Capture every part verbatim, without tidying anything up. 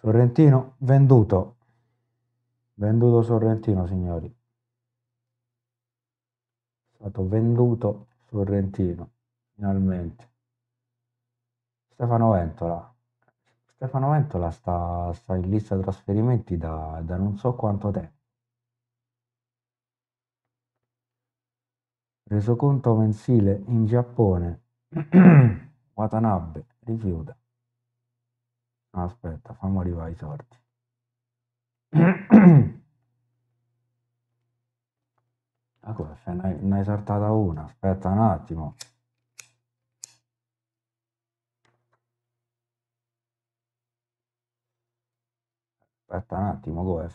Sorrentino venduto. Venduto Sorrentino, signori. È stato venduto Sorrentino, finalmente. Stefano Ventola. Stefano Ventola sta, sta in lista trasferimenti da, da non so quanto tempo. Resoconto mensile in Giappone. Watanabe rifiuta. No, aspetta, fammi arrivare i sordi. Ah, come se ne hai, ne hai saltata una? Aspetta un attimo. Aspetta un attimo, Goef.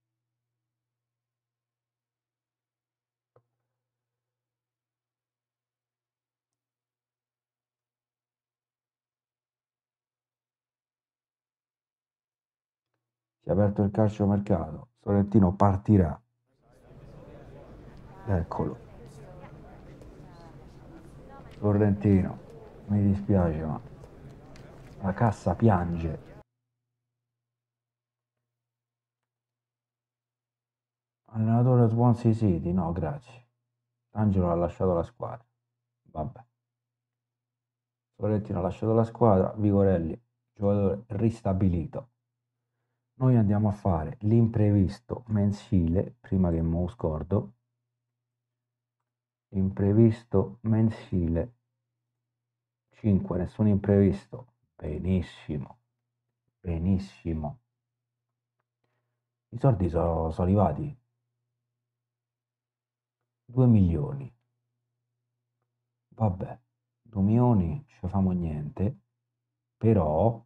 Si è aperto il calciomercato. Sorrentino partirà. Eccolo. Sorrentino. Mi dispiace, ma la cassa piange. Allenatore Swansea City? No, grazie. Angelo ha lasciato la squadra. Vabbè. Sorrentino ha lasciato la squadra. Vigorelli, giocatore ristabilito. Noi andiamo a fare l'imprevisto mensile, prima che mo scordo. Imprevisto mensile. cinque, nessun imprevisto. Benissimo. Benissimo. I soldi sono, sono arrivati. due milioni. Vabbè, due milioni ci famo niente. Però,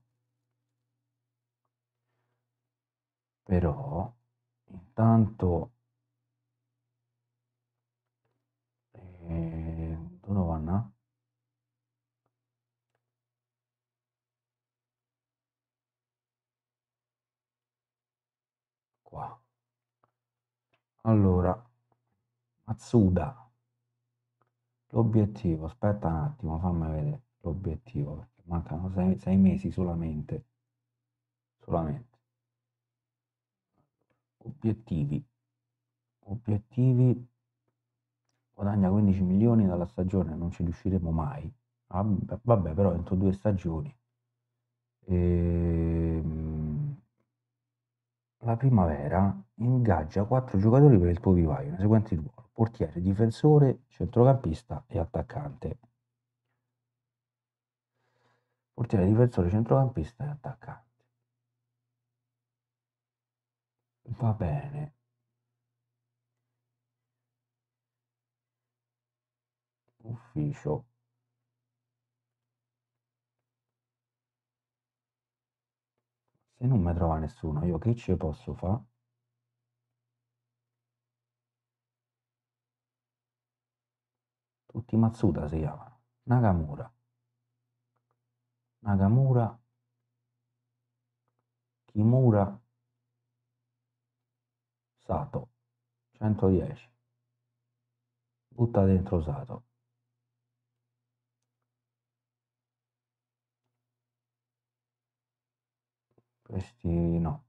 però, intanto, eh, dove vanno? Qua. Allora, Matsuda. L'obiettivo, aspetta un attimo, fammi vedere l'obiettivo, perché mancano sei, sei mesi solamente. Solamente. Obiettivi. Obiettivi. Guadagna quindici milioni dalla stagione, non ci riusciremo mai. Vabbè, vabbè, però entro due stagioni. Ehm, La primavera ingaggia quattro giocatori per il tuo vivaio, nei seguenti ruoli: portiere, difensore, centrocampista e attaccante. Portiere, difensore, centrocampista e attaccante. Va bene. Ufficio. Se non mi trova nessuno, io che ci posso fare? Tutti Matsuda si chiamano. Nakamura. Nakamura. Kimura. Sato. centodieci. Butta dentro Sato. Questi no.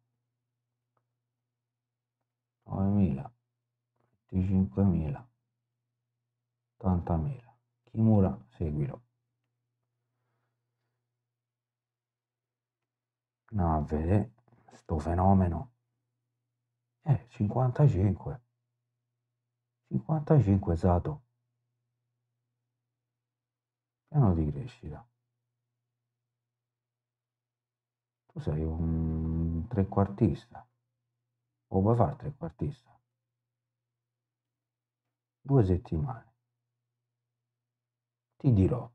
novemila. venticinquemila. ottantamila. Kimura, seguilo. No, a vedere, sto fenomeno. Eh, cinquantacinque. cinquantacinque Sato. Piano di crescita. Tu sei un trequartista. O puoi fare trequartista? Due settimane. Ti dirò.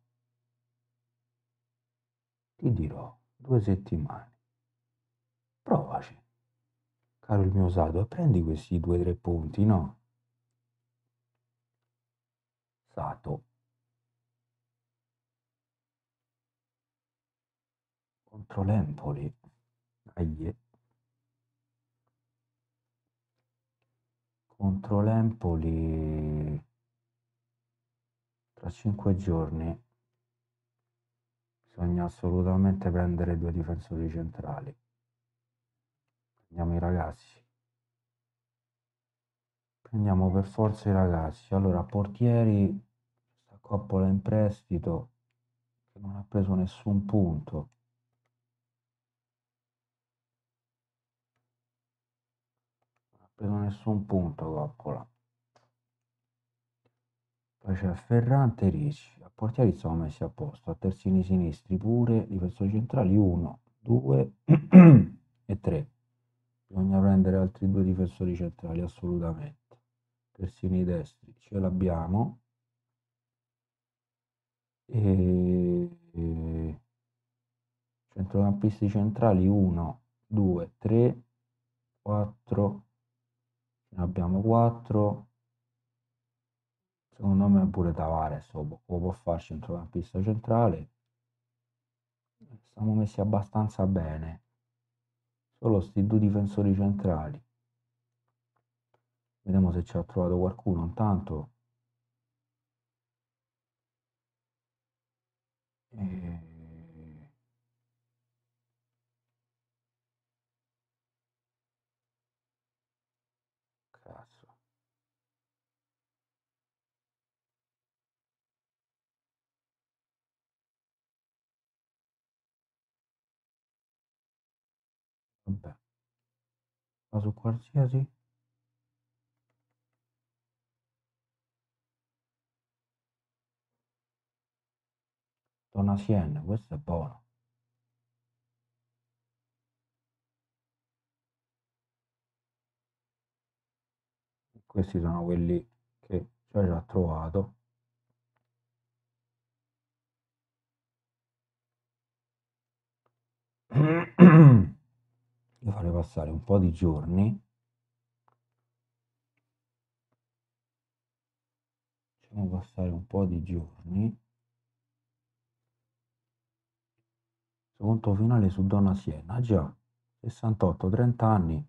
Ti dirò. Due settimane. Provaci, caro il mio Sato, e prendi questi due o tre punti, no? Sato. Contro l'Empoli. Dai. Contro l'Empoli tra cinque giorni bisogna assolutamente prendere due difensori centrali. Prendiamo i ragazzi. Prendiamo per forza i ragazzi. Allora, portieri, sta Coppola in prestito, che non ha preso nessun punto. Non ha preso nessun punto Coppola. Poi c'è Ferrante e Ricci. A portieri siamo messi a posto. A terzini sinistri pure. Difensori centrali uno, due e tre. Bisogna prendere altri due difensori centrali, assolutamente. Terzini destri ce l'abbiamo. E... e centrocampisti centrali uno, due, tre, quattro. Ne abbiamo quattro. Secondo me pure Tavares lo può, lo può fare centrocampista centrale. Siamo messi abbastanza bene. Solo sti due difensori centrali. Vediamo se ci ha trovato qualcuno. Intanto. E... Cazzo. Vabbè. Va su qualsiasi. Donatien, questo è buono. Questi sono quelli che già ci ha trovato. Io farei passare un po' di giorni. Facciamo passare un po' di giorni. Secondo finale su Donna Siena, già sessantotto, trenta anni,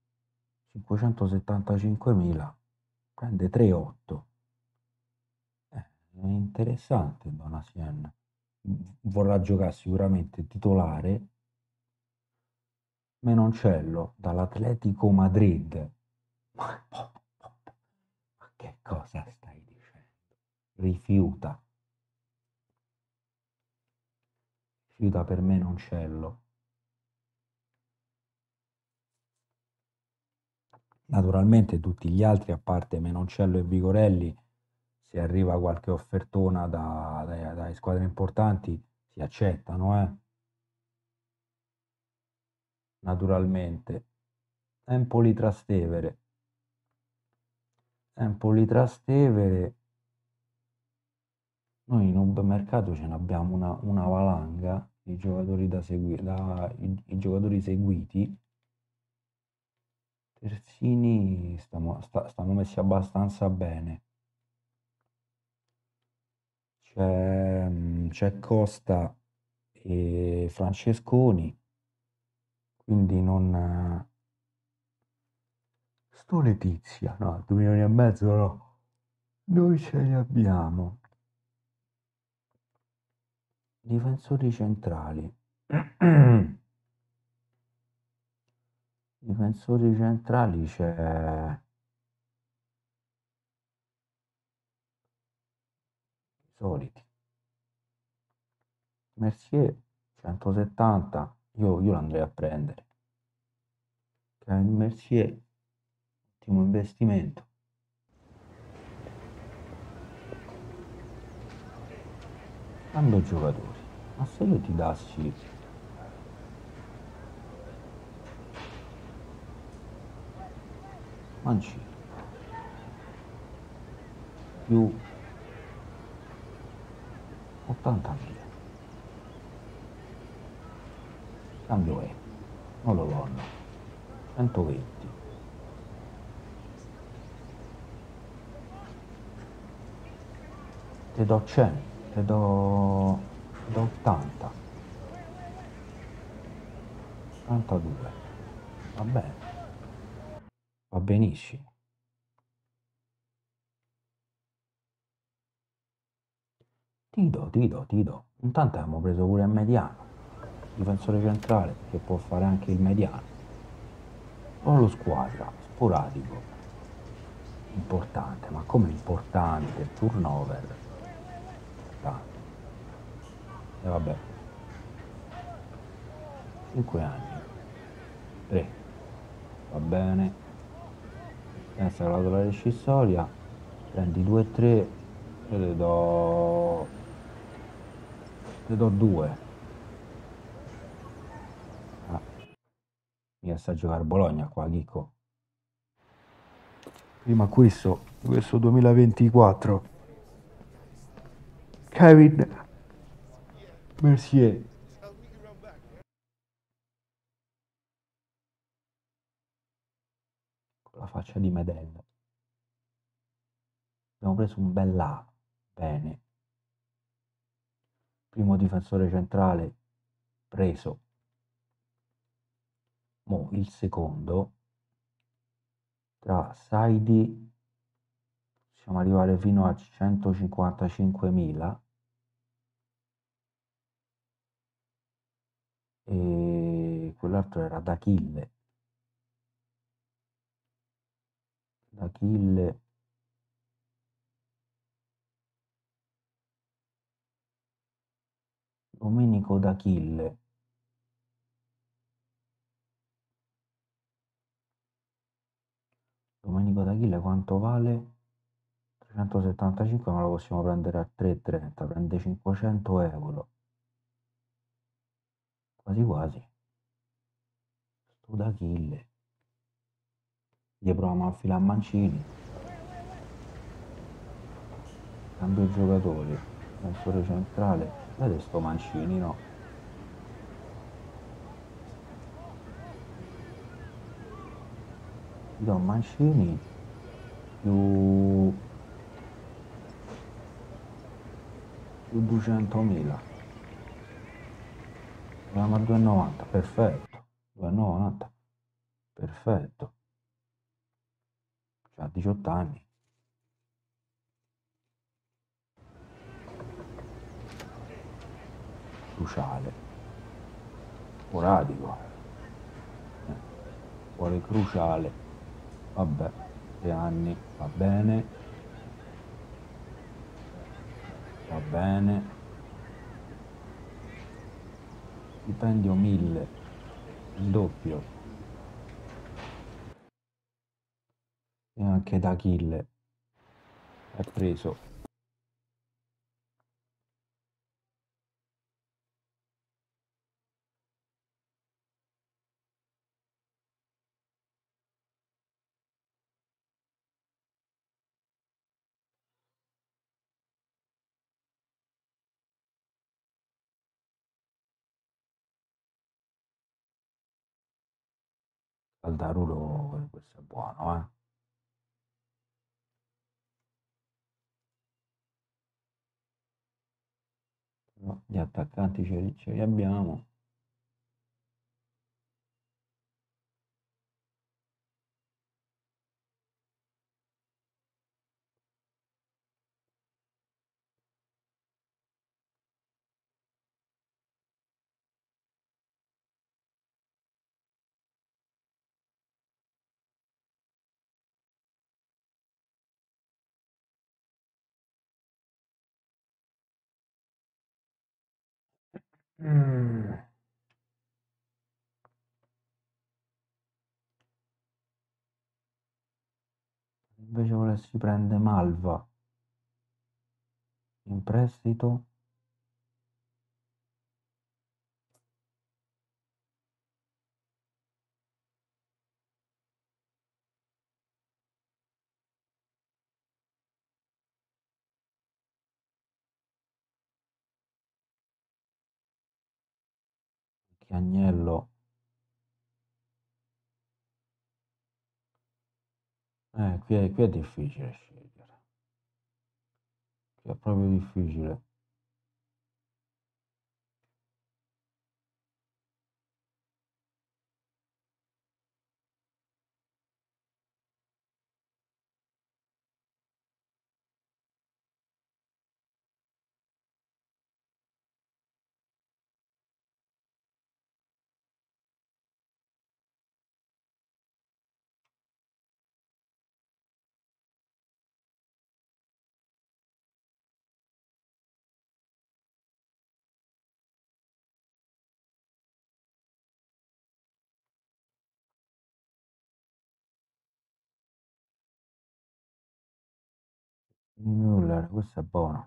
cinquecentosettantacinquemila, prende tre virgola otto. Eh, è interessante Donna Siena. Vorrà giocare sicuramente titolare. Menoncello dall'Atletico Madrid. Ma, ma che cosa stai dicendo? Rifiuta. Rifiuta per Menoncello. Naturalmente tutti gli altri, a parte Menoncello e Vigorelli, se arriva qualche offertona da, da, dalle squadre importanti, si accettano, eh? Naturalmente. Empoli Trastevere. Empoli Trastevere. Noi in un mercato ce ne abbiamo una, una valanga di giocatori da seguire, da, i, i giocatori seguiti. Terzini stiamo, sta- stanno messi abbastanza bene. C'è mm, c'è Costa e Francesconi, quindi non... eh, Sto Letizia, no, due milioni e mezzo no. Noi ce li abbiamo. Difensori centrali. Difensori centrali c'è i soliti. Mercier centosettanta, io, io l'andrei a prendere. Kevin Mercier, ottimo investimento. Cambio giocatori. Ma se io ti dassi Mancini più ottantamila, cambio è, non lo vanno, centoventi, te do cento, te do, te do ottanta, ottantadue, va bene, va benissimo. Ti do, ti do, ti do. Intanto abbiamo preso pure il mediano, difensore centrale che può fare anche il mediano. Ruolo squadra, sporadico, importante, ma come importante? Turnover, importante. E vabbè, cinque anni, tre, va bene, senza clausola rescissoria, prendi due e tre, io te do, te do due. Ah, mi sta a giocare a Bologna qua, Chicco. Primo acquisto, questo duemilaventiquattro. Kevin Mercier. Con la faccia di Medel. Abbiamo preso un bel A. Bene. Primo difensore centrale preso. Mo il secondo. Tra Saidi possiamo arrivare fino a centocinquantacinquemila. E quell'altro era d'Achille. D'Achille. Domenico d'Achille. Domenico d'Achille quanto vale? trecentosettantacinque, ma lo possiamo prendere a tre e trenta, prende cinquecento euro. Quasi quasi. Sto d'Achille. Gli proviamo a filare a Mancini. Cambio giocatori. Difensore centrale. Vede sto Mancini, no? Gli do Mancini più, più duecentomila. Andiamo a due e novanta, perfetto. due e novanta, perfetto. C'ha diciotto anni. Cruciale. Sporadico. Eh, Vuole cruciale. Vabbè, sei anni, va bene, va bene. Stipendio mille, il doppio. E anche da Achille è preso. Caldaruro, questo è buono, eh. No, gli attaccanti ce li, ce li abbiamo. Mm. Invece volessi prendere Malva in prestito. Che Agnello. Eh, qui è, qui è difficile scegliere. Qui è proprio difficile. Müller, questo è buono.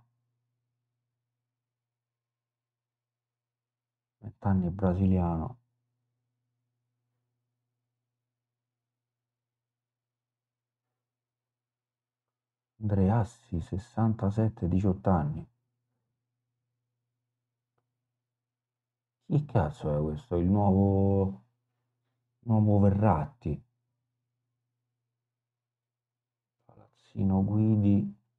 venti anni brasiliano. Andreassi, sessantasette, diciotto anni. Chi cazzo è questo? Il nuovo, nuovo Verratti. Palazzino Guidi.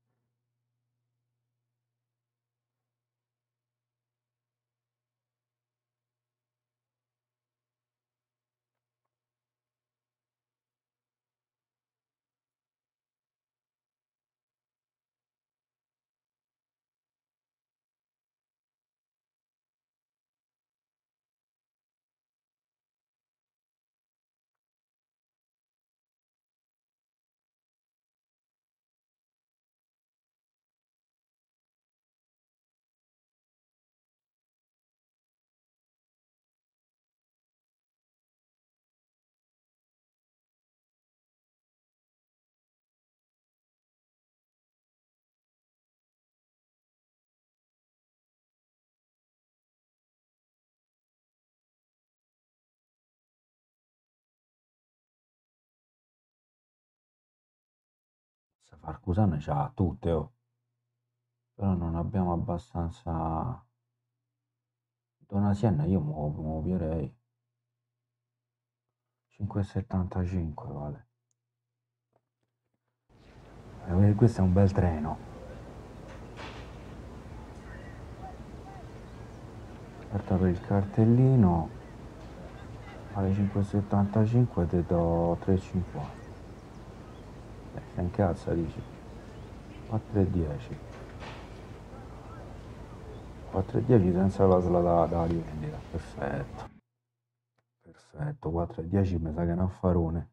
Farcusano c'ha tutte, oh. Però non abbiamo abbastanza. Donasiena io muovo, muoverei. cinque virgola settantacinque vale. Eh, questo è un bel treno. Aspetta per il cartellino. Alle cinque virgola settantacinque ti do tre virgola cinquanta. Eh, sei in cazzo dici? quattro virgola dieci. quattro virgola dieci senza la slata da rivendita. Perfetto. Perfetto, quattro virgola dieci mi sa che è un affarone.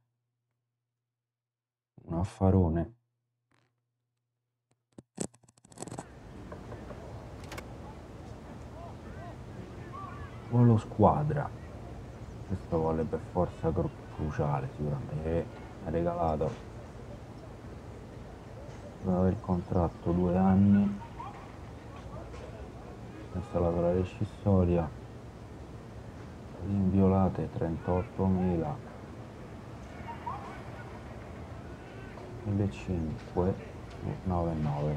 Un affarone. Volo squadra. Questo vuole per forza cru- cruciale sicuramente. Eh, è regalato. Deve avere il contratto due anni. Questa è la sola rescissoria. Inviolate trentottomila. millecinquecento. novantanove.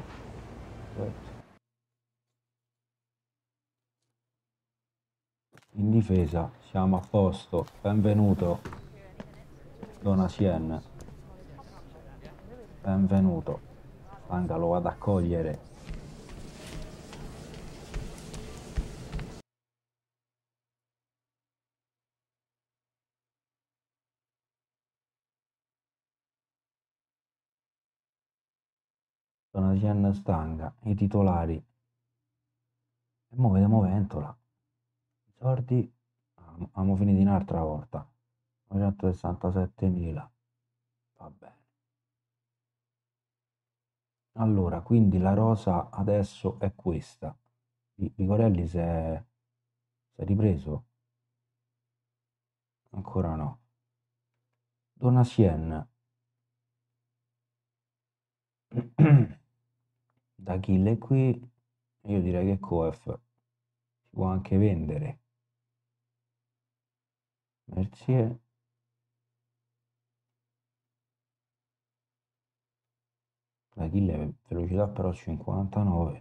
In difesa siamo a posto. Benvenuto. Donatien. Benvenuto. Stanga lo vado a cogliere. Donatien stanga. I titolari. E mo vediamo Ventola. I soldi. Abbiamo finito un'altra volta. novecentosessantasettemila. Va bene. Allora, quindi la rosa adesso è questa. Vigorelli si è, si è ripreso? Ancora no. Donatien. Da Achille qui, io direi che Coef si può anche vendere. Mercier. Da Achille velocità però cinquantanove.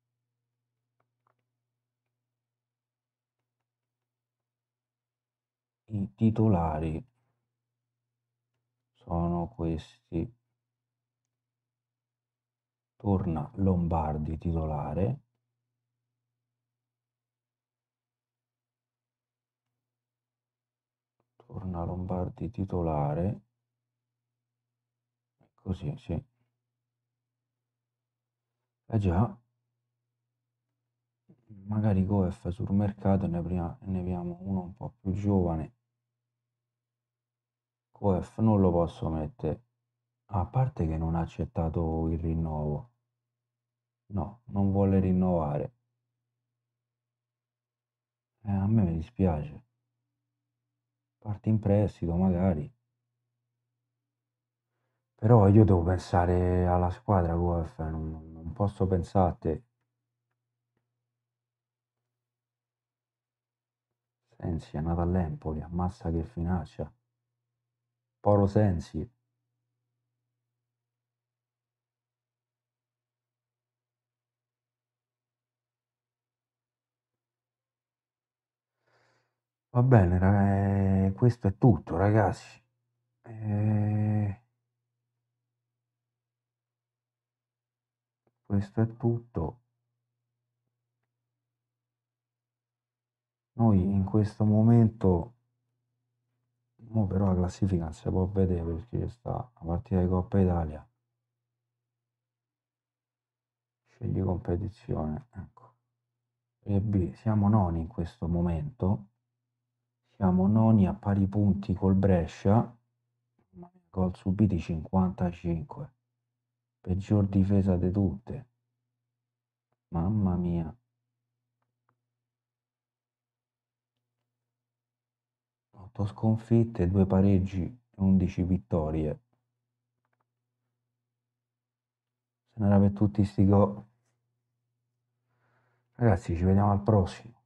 I titolari sono questi. Torna Lombardi titolare. Torna Lombardi titolare. Così, sì. Eh già. Magari Coef sul mercato ne, prima, ne abbiamo uno un po' più giovane. Coef non lo posso mettere. A parte che non ha accettato il rinnovo. No, non vuole rinnovare. Eh, a me mi dispiace. Parti in prestito magari. Però io devo pensare alla squadra Guelf, non, non posso pensare a te. Sensi è nato all'Empoli, ammazza che finaccia. Poro Sensi. Va bene, raga- eh, questo è tutto, ragazzi. Eh, questo è tutto. Noi in questo momento, mo però la classifica non si può vedere perché ci sta la partita di Coppa Italia. Scegli competizione, ecco. E B, siamo noni in questo momento. Siamo noni a pari punti col Brescia. Gol subiti cinquantacinque. Peggior difesa di tutte. Mamma mia. otto sconfitte, due pareggi e undici vittorie. Se non era per tutti sti gol. Ragazzi, ci vediamo al prossimo.